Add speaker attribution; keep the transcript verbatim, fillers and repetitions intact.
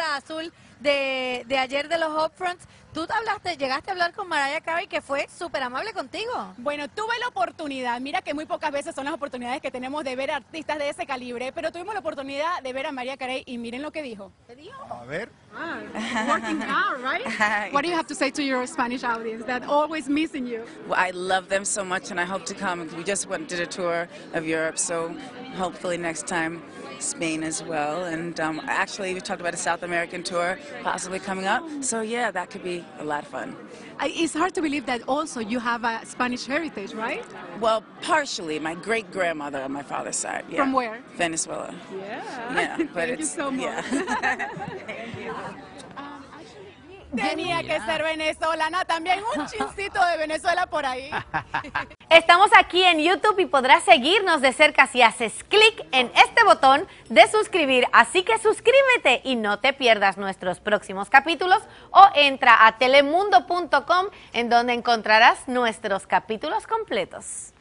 Speaker 1: alfombra azul de, de ayer de los Upfronts, tú te hablaste, llegaste a hablar con Mariah Carey, que fue súper amable contigo.
Speaker 2: Bueno, tuve la oportunidad, mira que muy pocas veces son las oportunidades que tenemos de ver artistas de ese calibre, pero tuvimos la oportunidad de ver a Mariah Carey y miren lo que dijo.
Speaker 1: ¿Qué dijo?
Speaker 3: A ver.
Speaker 2: Ah, working out, right? What do you have to say to your Spanish audience that always missing you?
Speaker 4: Well, I love them so much, and I hope to come. We just went did a tour of Europe, so hopefully next time Spain as well. And um, actually, we talked about a South American tour possibly coming up. So yeah, that could be a lot of fun.
Speaker 2: It's hard to believe that also you have a Spanish heritage, right?
Speaker 4: Well, partially. My great grandmother on my father's side. Yeah.
Speaker 2: From where?
Speaker 4: Venezuela.
Speaker 2: Yeah.
Speaker 4: Yeah, but
Speaker 2: Thank
Speaker 4: it's
Speaker 2: you so much.
Speaker 4: yeah.
Speaker 2: Tenía que ser venezolana también, un chincito de Venezuela por ahí.
Speaker 1: Estamos aquí en YouTube y podrás seguirnos de cerca si haces clic en este botón de suscribir. Así que suscríbete y no te pierdas nuestros próximos capítulos o entra a telemundo punto com en donde encontrarás nuestros capítulos completos.